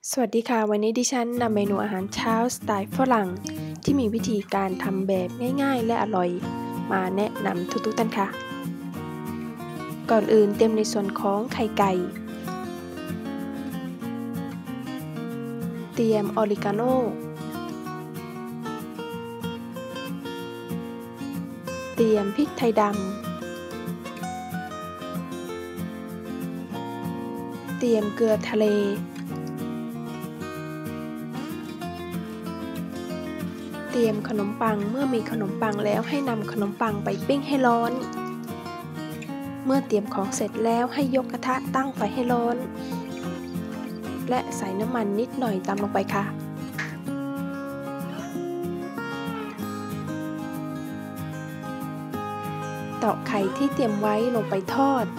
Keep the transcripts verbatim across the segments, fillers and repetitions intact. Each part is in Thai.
สวัสดีค่ะวันนี้ดิฉันนำเมนูอาหารเช้าสไตล์ฝรั่งที่มีวิธีการทำแบบง่ายๆและอร่อยมาแนะนำทุกๆท่านค่ะก่อนอื่นเตรียมในส่วนของไข่ไก่เตรียมออริกาโนเตรียมพริกไทยดำเตรียมเกลือทะเลเตรียมขนมปังเมื่อมีขนมปังแล้วให้นำขนมปังไปปิ้งให้ร้อนเมื่อเตรียมของเสร็จแล้วให้ยกกระทะตั้งไฟให้ร้อนและใส่น้ำมันนิดหน่อยตามลงไปค่ะตอกไข่ที่เตรียมไว้ลงไปทอด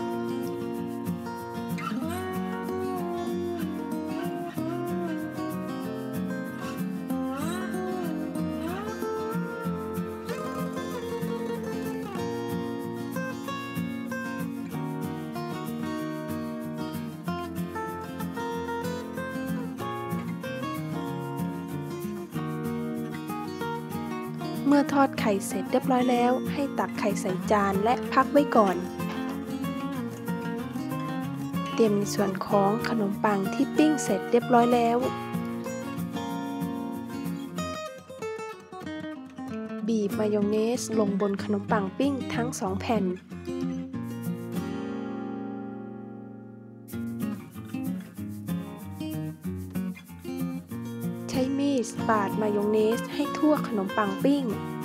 เมื่อทอดไข่เสร็จเรียบร้อยแล้วให้ตักไข่ใส่จานและพักไว้ก่อนเตรียมในส่วนของขนมปังที่ปิ้งเสร็จเรียบร้อยแล้วบีบมายองเนสลงบนขนมปังปิ้งทั้งสองแผ่นใช้มีดปาดมายองเนสให้ทั่วขนมปังปิ้ง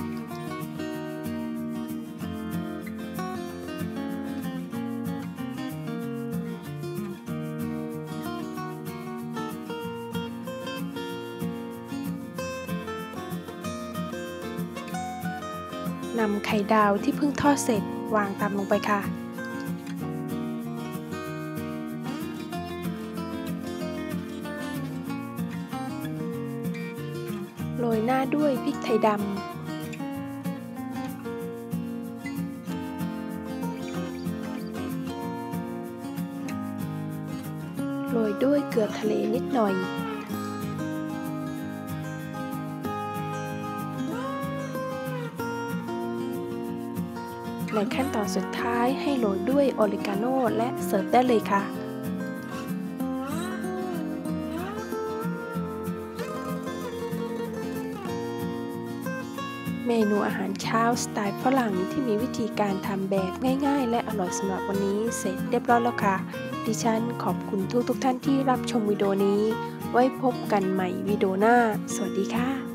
นำไข่ดาวที่เพิ่งทอดเสร็จวางตามลงไปค่ะโรยหน้าด้วยพริกไทยดำโรยด้วยเกลือทะเลนิดหน่อยในขั้นตอนสุดท้ายให้โรยด้วยออริกาโนและเสิร์ฟได้เลยค่ะเมนูอาหารเช้าสไตล์ฝรั่งที่มีวิธีการทำแบบง่ายๆและอร่อยสำหรับวันนี้เสร็จเรียบร้อยแล้วค่ะดิฉันขอบคุณทุกๆท่านที่รับชมวิดีโอนี้ไว้พบกันใหม่วิดีโอหน้าสวัสดีค่ะ